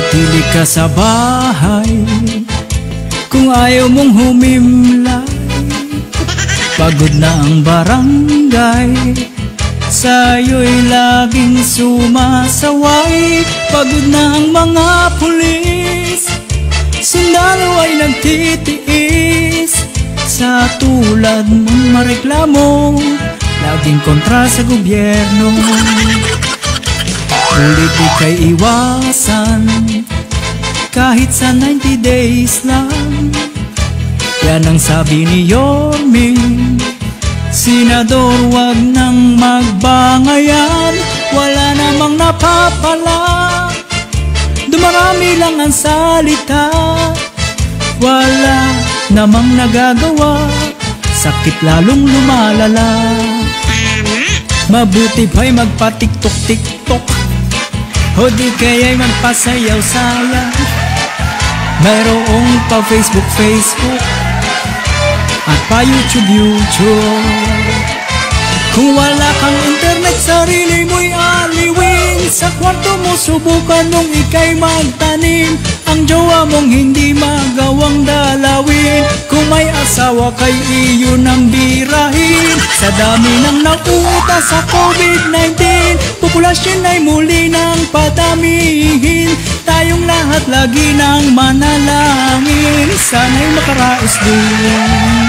Manatili ka sa bahay kung ayaw mong humimlay. Pagod na ang barangay, sa'yo'y laging sumasaway. Pagod na ang mga pulis, sundalo ay nagtitiis. Sa tulad mong mareklamo, laging kontra sa gobyerno. Ulit ika'y iwasan, kahit sa 90 days lang. Yan ang sabi ni Yorming, Senador, wag nang magbangayan. Wala namang napapala, dumarami lang ang salita. Wala namang nagagawa, sakit lalong lumalala. Mabuti ba'y magpa-tiktok-tiktok, o di kaya'y magpasayaw-sayaw. Mayroong pa Facebook at pa YouTube. Kung wala kang internet, sarili mo'y aliwin. Sa kwarto mo subukan mong ika'y magtanim. Ang jowa mong hindi magawang dalawin. Kung may asawa kay iyon ang birahin. Sa dami ng nauuta sa COVID-19, populasyon ay muli ng padamihin. Tayong lahat lagi ng manalangin, sana'y makaraos din.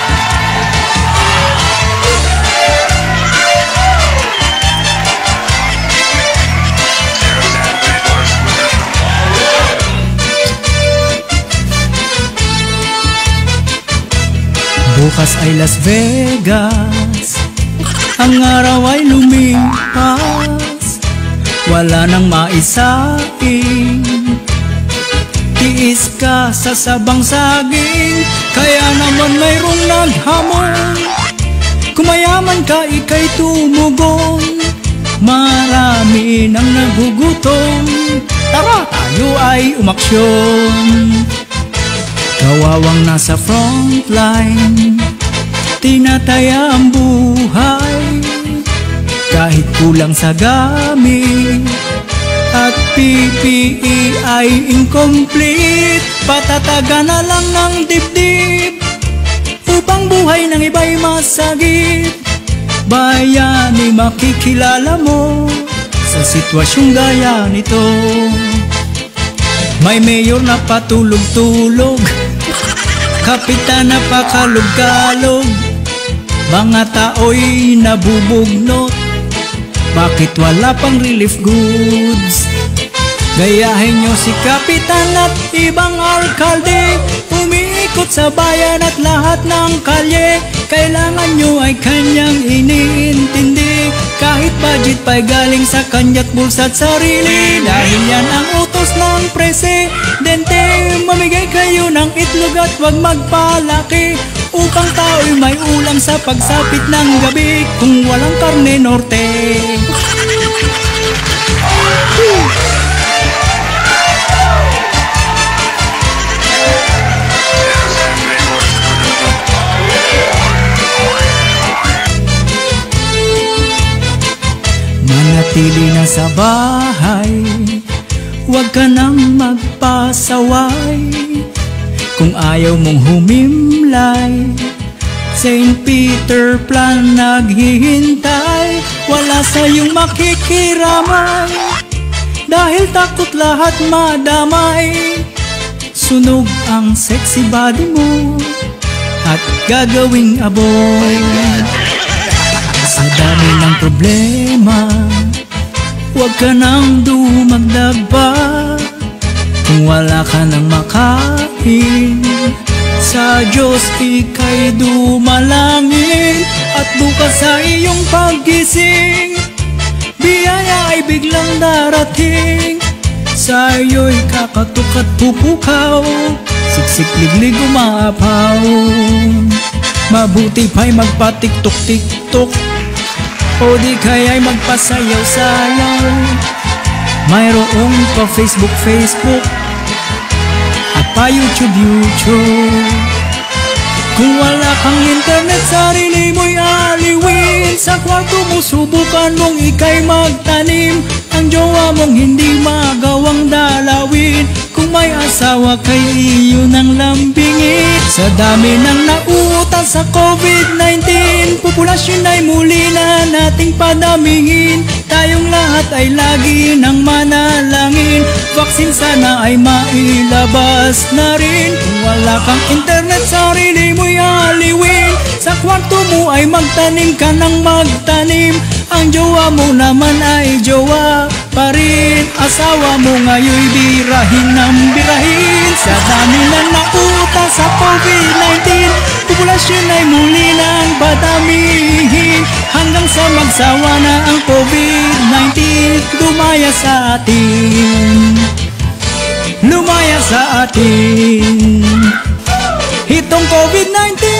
Bukas ay Las Vegas, ang araw ay lumipas. Wala nang maisaing, tiis ka sa sabang saging. Kaya naman mayroong naghamon, kumayaman ka ika'y tumugon. Marami nang nagugutom, tara tayo ay umaksyon. Kawawang nasa frontline, tinataya ang buhay. Kahit kulang sa gamit at PPE ay incomplete, patataga na lang ng dibdib upang buhay ng iba'y masagip. Bayani, makikilala mo sa sitwasyong gaya nito. May mayor na patulog-tulog, kapitan na pakalog-kalog, mga tao'y nabubugnot. Bakit wala pang relief goods? Gayahin nyo si kapitan at ibang alkalde, umiikot sa bayan at lahat ng kalye. Kailangan nyo ay kanyang iniintindi, kahit budget pa'y galing sa kanya't bulsa't sarili. Dahil yan ang utos ng presidente, mamigay kayo ng itlog at wag magpalaki, upang tao'y may ulam sa pagsapit ng gabi. Kung walang karne norte, manatili na sa bahay, huwag ka nang magpasaway. Kung ayaw mong humimlay, St. Peter Plan naghihintay. Wala sa'yong makikiramay, dahil takot lahat madamay. Sunog ang sexy body mo at gagawing aboy. Sa dami ng problema, huwag ka nang dumagdag pa. Kung wala ka nang makain, sa Diyos ika'y dumalangin. At bukas sa iyong paggising, biyaya ay biglang darating. Sa iyo'y kakatok at pupukaw, siksik liglig umaapaw. Mabuti pa'y magpa-tiktok-tiktok, o di kaya'y magpasayaw-sayaw. Mayroong pa Facebook at pa YouTube. Kung wala kang internet, sarili mo'y aliwin. Sa kwarto mo subukan mong ika'y magtanim. Ang jowa mong hindi magawang dalawin. mag-asawa kay iyo ng lambingin. Sa dami ng nauutan sa COVID-19, populasyon ay muli na nating padamihin. Tayong lahat ay lagi ng manalangin, vaksin sana ay mailabas na rin. Kung wala kang internet, sarili mo'y aliwin. Sa kwarto mo ay magtanim ka ng magtanim. Ang jowa mo naman ay jowa pa rin. Asawa mo ngayon birahin ng birahin. Sa dami ng nauutan sa COVID-19, populasyon ay muli nang padamihin. Hanggang sa magsawa na ang COVID-19, lumaya sa atin, lumaya sa atin. Itong COVID-19